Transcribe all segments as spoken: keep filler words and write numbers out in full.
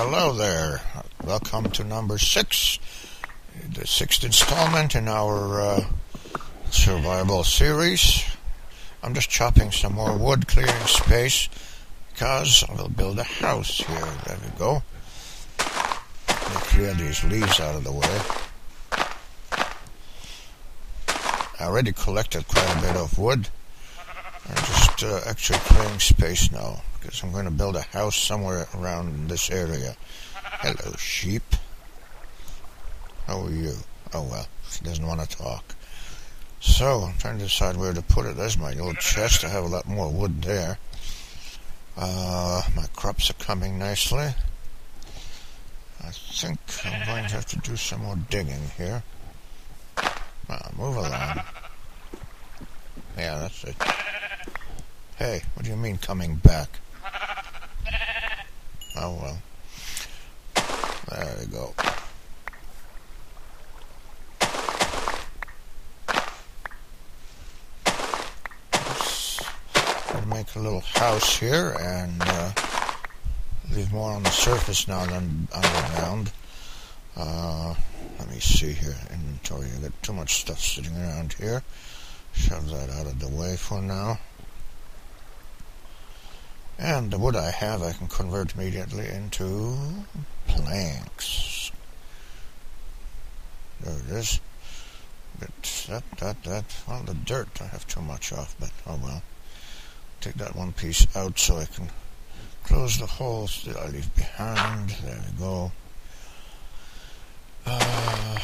Hello there. Welcome to number six, the sixth installment in our uh, survival series. I'm just chopping some more wood, clearing space, because I will build a house here. There we go. Let me clear these leaves out of the way. I already collected quite a bit of wood. I'm just uh, actually clearing space now, because I'm going to build a house somewhere around this area. Hello, sheep. How are you? Oh well, she doesn't want to talk. So, I'm trying to decide where to put it. There's my old chest. I have a lot more wood there. Uh, my crops are coming nicely. I think I'm going to have to do some more digging here. Ah, move along. Yeah, that's it. Hey, what do you mean coming back? Oh well. There we go. Let's make a little house here and uh, leave more on the surface now than underground. Uh, let me see here. Inventory. I got too much stuff sitting around here. Shove that out of the way for now. And the wood I have I can convert immediately into planks. There it is. But that, that, that, well, the dirt I have too much of, but oh well. Take that one piece out so I can close the holes that I leave behind. There we go. Uh...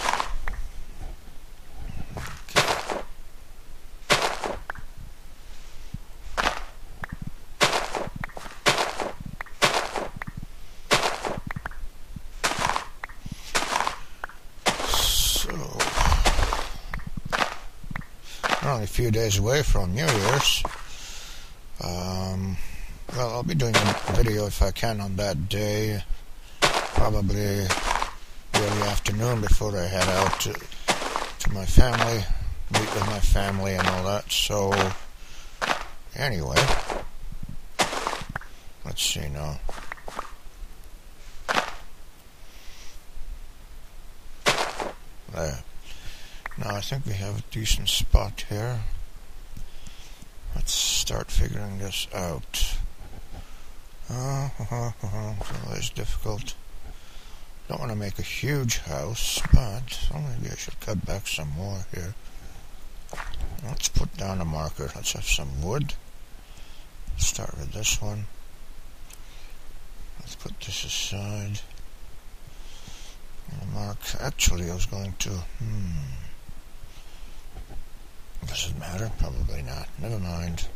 Only a few days away from New Year's. Um, well, I'll be doing a video if I can on that day. Probably early afternoon before I head out to, to my family, meet with my family and all that. So, anyway, let's see now. There. Now I think we have a decent spot here. Let's start figuring this out. Uh, uh, uh, it's always difficult. Don't want to make a huge house, but oh, maybe I should cut back some more here. Let's put down a marker. Let's have some wood. Let's start with this one. Let's put this aside. And mark. Actually, I was going to. Hmm. Does it matter? Probably not. Never mind.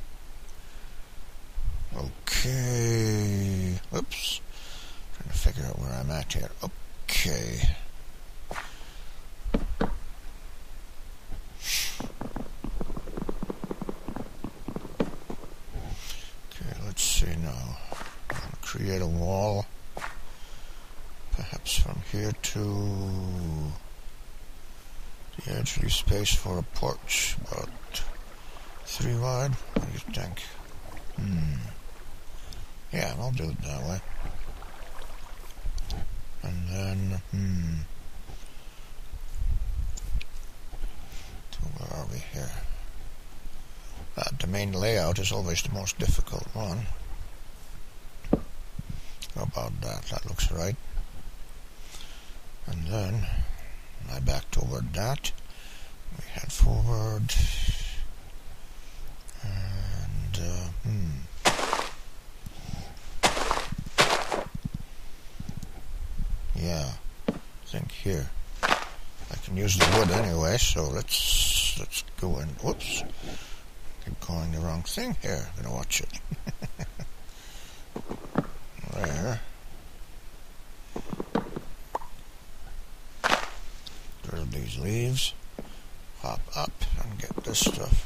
Okay. Oops. Trying to figure out where I'm at here. Okay. Okay, let's see now. I'm going to create a wall. Perhaps from here to the edge, leave space for a porch, about three wide. What do you think? Hmm. Yeah, I'll do it that way. And then, hmm. So where are we here? Uh, the main layout is always the most difficult one. How about that? That looks right. And then I back toward that. We head forward. And, uh, hmm. Yeah, I think here. I can use the wood anyway, so let's, let's go in. Whoops. Keep going the wrong thing here. I'm gonna watch it. There. These leaves, hop up and get this stuff.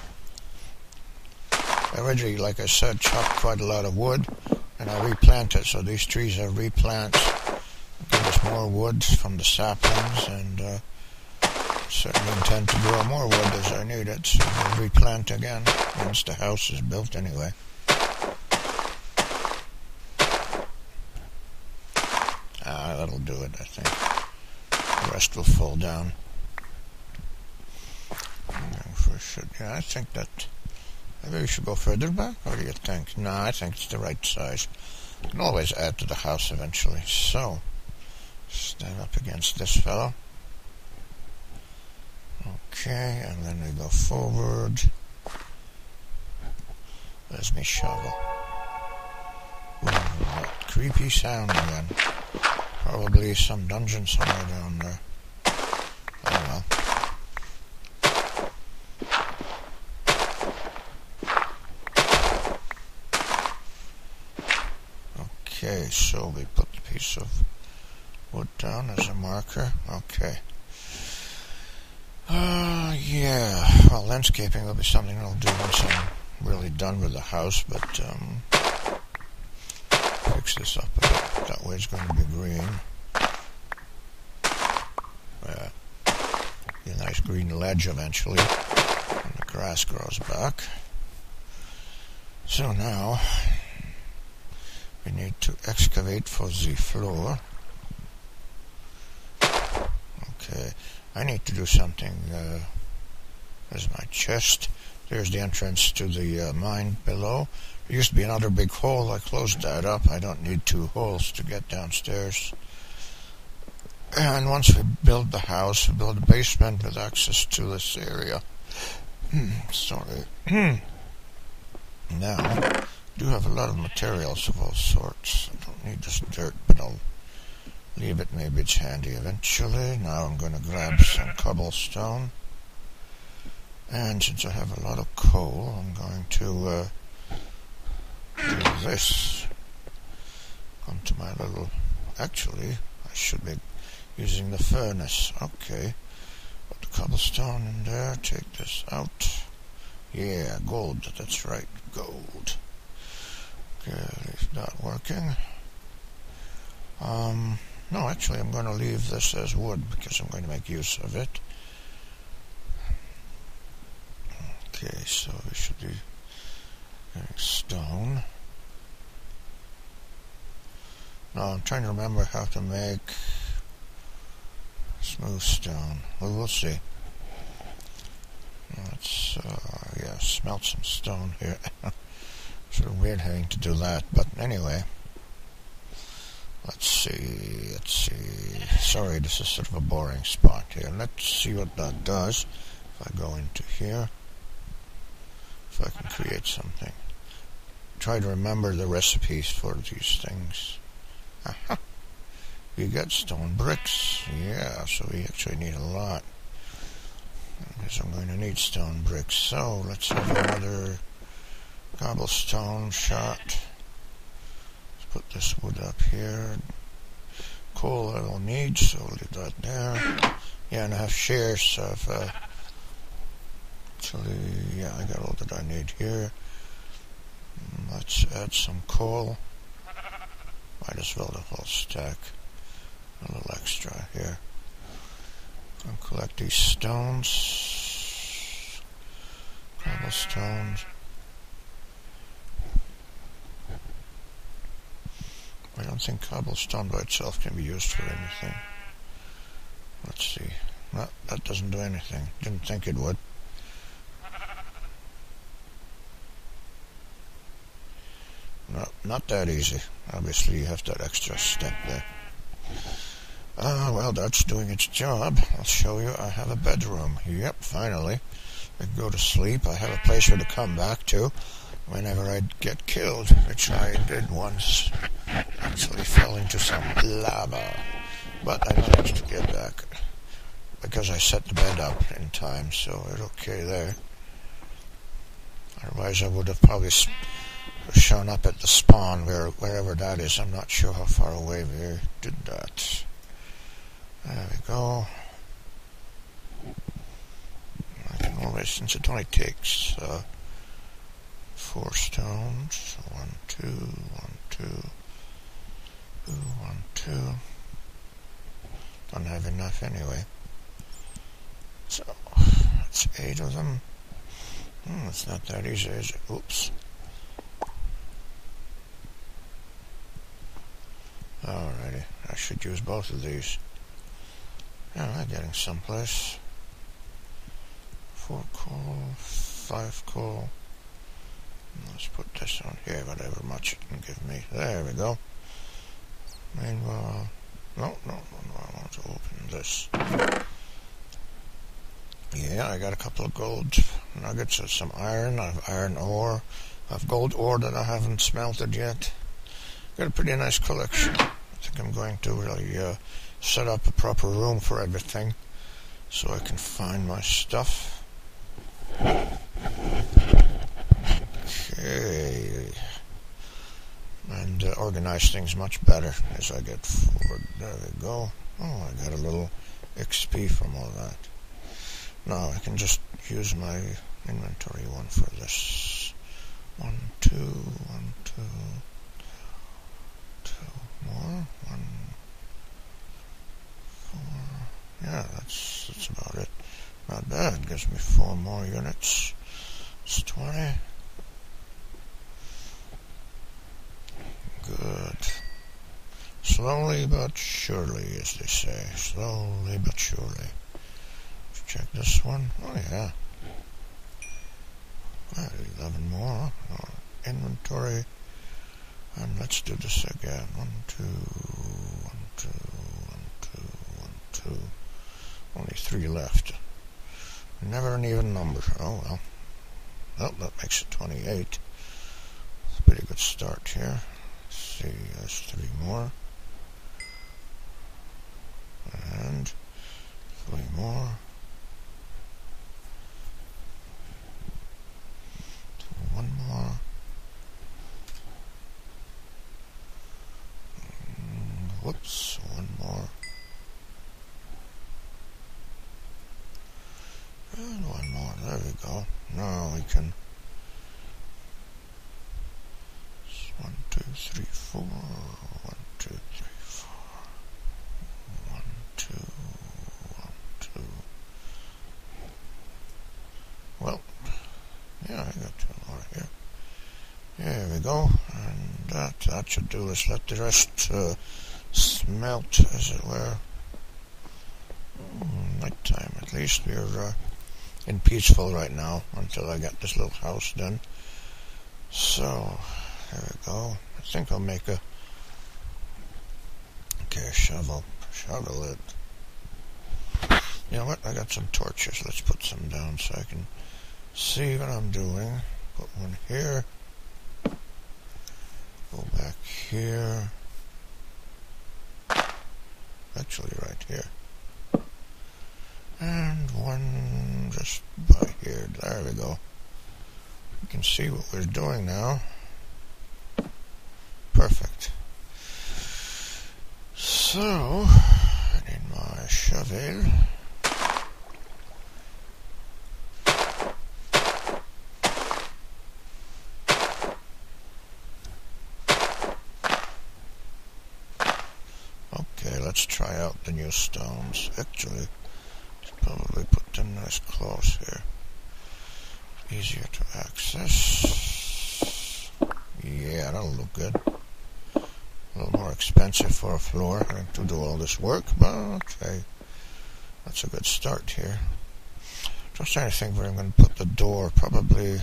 I originally, like I said, chopped quite a lot of wood and I replanted, so these trees are replants. Give us more wood from the saplings, and uh, certainly intend to grow more wood as I need it, so we'll replant again once the house is built anyway. that'll do it, I think. The rest will fall down. For should, yeah, I think that maybe we should go further back. What do you think? No, I think it's the right size. You can always add to the house eventually. So, stand up against this fellow. Okay, and then we go forward. There's me shovel. Ooh, that creepy sound again. Probably some dungeon somewhere down there. Oh well. Okay, so we put the piece of wood down as a marker. Okay. Uh, yeah. Well, landscaping will be something I'll do once I'm really done with the house, but, um, fix this up a bit. That way it's going to be green. Yeah. Be a nice green ledge eventually, and the grass grows back. So now, we need to excavate for the floor. Okay. I need to do something. Uh, there's my chest. There's the entrance to the uh, mine below. There used to be another big hole. I closed that up. I don't need two holes to get downstairs. And once we build the house, we build a basement with access to this area. Sorry. Now, I do have a lot of materials of all sorts. I don't need this dirt, but I'll leave it. Maybe it's handy eventually. Now I'm going to grab some cobblestone. And since I have a lot of coal, I'm going to uh, do this. Come to my little... Actually, I should be using the furnace. Okay. Put the cobblestone in there. Take this out. Yeah, gold. That's right. Gold. Okay, leave that working. Um... No, actually, I'm going to leave this as wood because I'm going to make use of it. Okay, so we should be getting stone. Now, I'm trying to remember how to make smooth stone. Well, we'll see. Let's, uh, yeah, smelt some stone here. Sort of weird having to do that, but anyway. Let's see, let's see. Sorry, this is sort of a boring spot here. Let's see what that does. If I go into here, if I can create something. Try to remember the recipes for these things. Aha! We got stone bricks. Yeah, so we actually need a lot. I guess I'm going to need stone bricks. So, let's have another cobblestone shot. Put this wood up here. Coal I will need, so we'll leave that there. Yeah, and I have shares, so if, uh, actually, yeah, I got all that I need here. Let's add some coal. Might as well the whole stack. A little extra here. And collect these stones. Cobblestones. I don't think cobblestone by itself can be used for anything. Let's see. No, that doesn't do anything. Didn't think it would. No, not that easy. Obviously, you have that extra step there. Ah, uh, well, that's doing its job. I'll show you. I have a bedroom. Yep, finally. I can go to sleep. I have a place here to come back to whenever I get killed, which I did once. Actually fell into some lava, but I managed to get back because I set the bed up in time, so it's okay there. Otherwise, I would have probably shown up at the spawn, where wherever that is. I'm not sure how far away we did that. There we go. I can always, since it only takes uh, four stones. One, two, one, two. One, two. Don't have enough anyway. So, that's eight of them. Hmm, it's not that easy, is it? Oops. Alrighty, I should use both of these. Alright, getting someplace. Four coal, five coal. Let's put this on here, whatever much it can give me. There we go. Meanwhile, no, no, no, no, I want to open this. Yeah, I got a couple of gold nuggets of some iron. I have iron ore. I have gold ore that I haven't smelted yet. Got a pretty nice collection. I think I'm going to really uh, set up a proper room for everything so I can find my stuff. Okay. And uh, organize things much better as I get forward. There we go. Oh, I got a little X P from all that. Now I can just use my inventory one for this. One, two, one, two, two more. One, four. Yeah, that's that's about it. Not bad. Gives me four more units. It's twenty. Good. Slowly but surely, as they say. Slowly but surely. Let's check this one. Oh, yeah. Right, eleven more. Oh, inventory. And let's do this again. One, two, one, two, one, two, one, two. Only three left. Never an even number. Oh, well. Well, that makes it twenty-eight. It's a pretty good start here. Let's see, there's three more. And three more. One more. And whoops, one more. And one more. There we go. Now we can. One, two, three, four. One, two, three, four. One, two, one, two. Well, yeah, I got two more here. There we go. And that, that should do. Let's let the rest uh, smelt, as it were. Mm, nighttime, at least. We're uh, in peaceful right now until I get this little house done. So, there we go. I think I'll make a... Okay, shovel. Shovel it. You know what? I got some torches. Let's put some down so I can see what I'm doing. Put one here. Go back here. Actually, right here. And one just by here. There we go. You can see what we're doing now. Perfect. So, I need my shovel. Okay, let's try out the new stones. Actually, probably put them nice close here. Easier to access. Yeah, that'll look good. A little more expensive for a floor to do all this work, but okay. That's a good start here. Just trying to think where I'm going to put the door. Probably...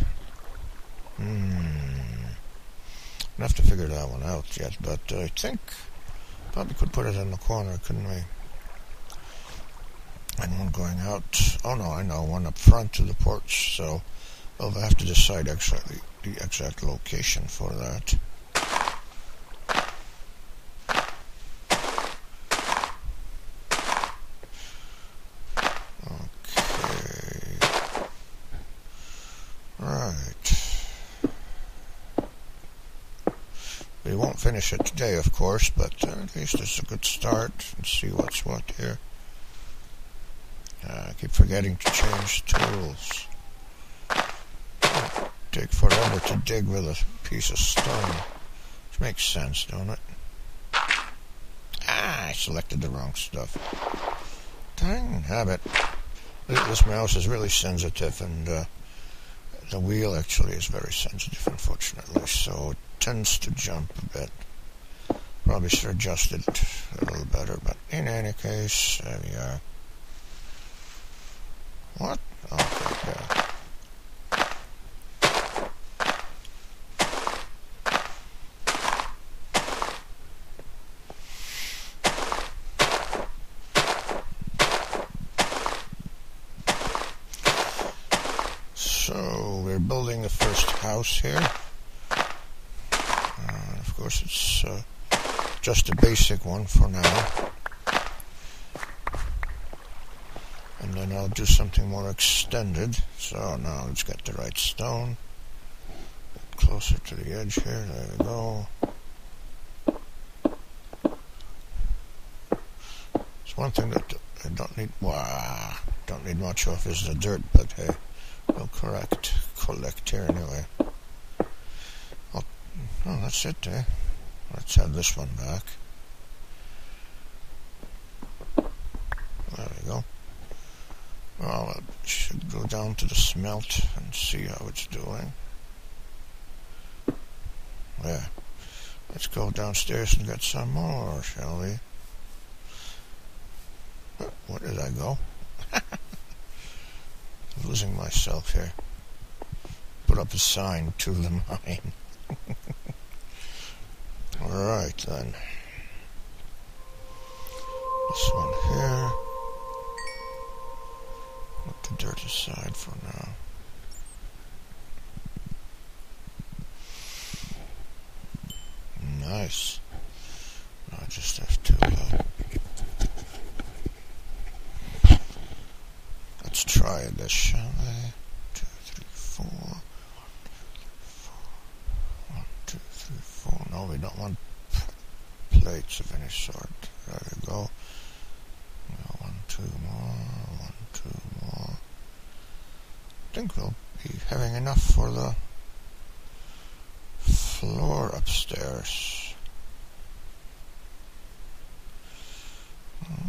Hmm... I'll have to figure that one out yet, but uh, I think probably could put it in the corner, couldn't we? And one going out. Oh no, I know, one up front to the porch, so I'll have to decide exactly the exact location for that. Okay. Right. We won't finish it today, of course, but uh, at least it's a good start. Let's see what's what here. Uh, I keep forgetting to change tools. It'll take forever to dig with a piece of stone. Which makes sense, don't it? Ah, I selected the wrong stuff. Dang habit. This mouse is really sensitive, and uh, the wheel actually is very sensitive, unfortunately, so it tends to jump a bit. Probably should adjust it a little better, but in any case, there we are. What? Okay, yeah. So, we're building the first house here. Uh, of course, it's uh, just a basic one for now. And then I'll do something more extended. So now let's get the right stone. Get closer to the edge here. There we go. It's one thing that I don't need. Wow, don't need much of is the dirt, but hey, we'll correct, collect here anyway. Oh, oh that's it there. Let's add this one back. There we go. Well, I should go down to the smelt and see how it's doing. Yeah. Let's go downstairs and get some more, shall we? Where did I go? Losing myself here. Put up a sign to the mine. Alright then. This one here. Put the dirt aside for now. Nice. Now I just have to uh, let's try this, shall we? Two, three, four. One, two, three, four. No, we don't want plates of any sort. There we go. Now one, two more. One, two more. I think we'll be having enough for the floor upstairs. Hmm.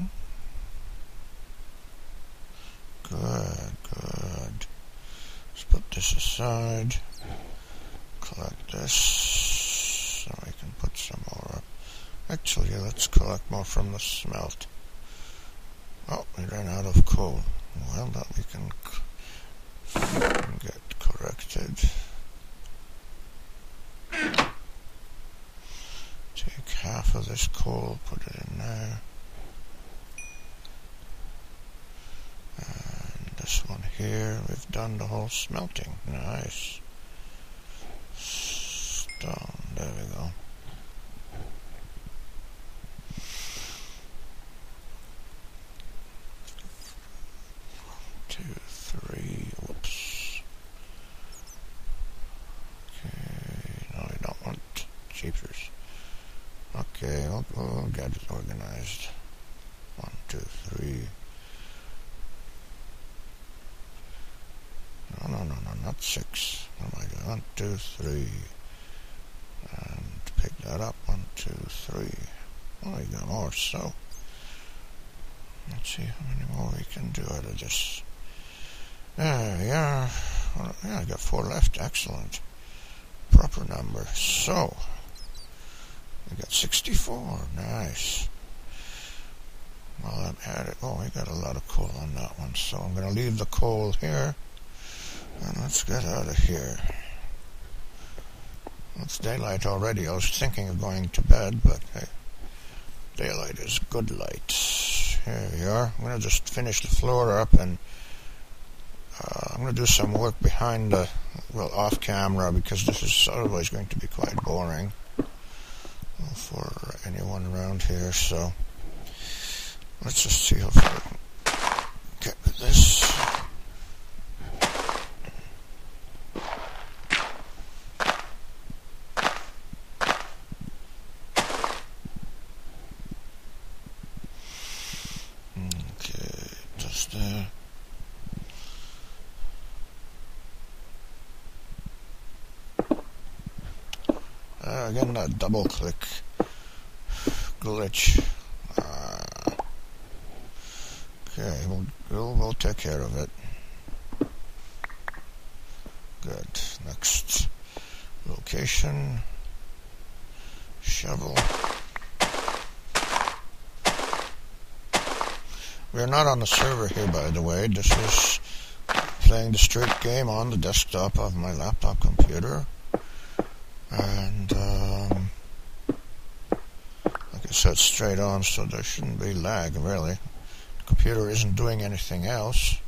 Good, good. Let's put this aside. Collect this. So we can put some more up. Actually, let's collect more from the smelt. Oh, we ran out of coal. Well, that we can get corrected. Take half of this coal, put it in there. And this one here, we've done the whole smelting. Nice. Stone, there we go. Two, three, whoops. Okay, no, we don't want cheapers. Okay, we'll, we'll get it organized. One, two, three. No, no, no, no, not six. What am I doing? One, two, three. And pick that up. One, two, three. Oh, you got more, so. Let's see how many more we can do out of this. There we are. Well, yeah, I got four left. Excellent. Proper number. So, we got sixty-four. Nice. Well, I'm at it. Oh, we got a lot of coal on that one. So I'm going to leave the coal here. And let's get out of here. It's daylight already. I was thinking of going to bed, but hey, daylight is good light. Here we are. I'm going to just finish the floor up, and uh, I'm going to do some work behind the, well, off camera, because this is otherwise going to be quite boring for anyone around here. So let's just see how far we can get with this. There. Uh, again, that double click glitch. Uh, okay, we'll, we'll we'll take care of it. Good. Next location. Shovel. we're not on the server here, by the way. This is playing the straight game on the desktop of my laptop computer. And, um, like I said, straight on, so there shouldn't be lag, really. The computer isn't doing anything else.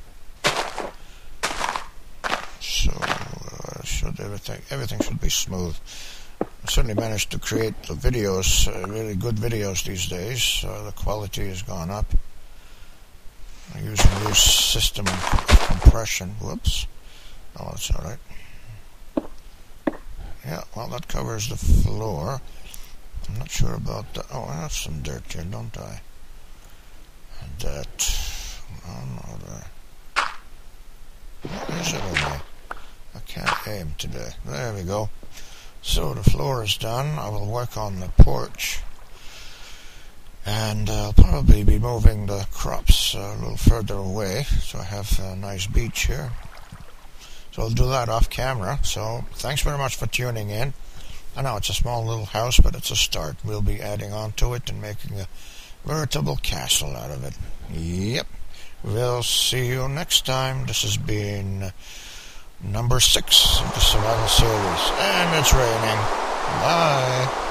So, uh, should everything, everything should be smooth. I certainly managed to create the videos, uh, really good videos these days. Uh, the quality has gone up. I use a new system of compression. Whoops. Oh, that's alright. Yeah, well, that covers the floor. I'm not sure about that. Oh, I have some dirt here, don't I? That. Oh, no, there. What is it with me? I can't aim today. There we go. So the floor is done. I will work on the porch. And I'll probably be moving the crops a little further away. So I have a nice beach here. So I'll do that off camera. So thanks very much for tuning in. I know it's a small little house, but it's a start. We'll be adding on to it and making a veritable castle out of it. Yep. We'll see you next time. This has been number six of the Survival Series. And it's raining. Bye.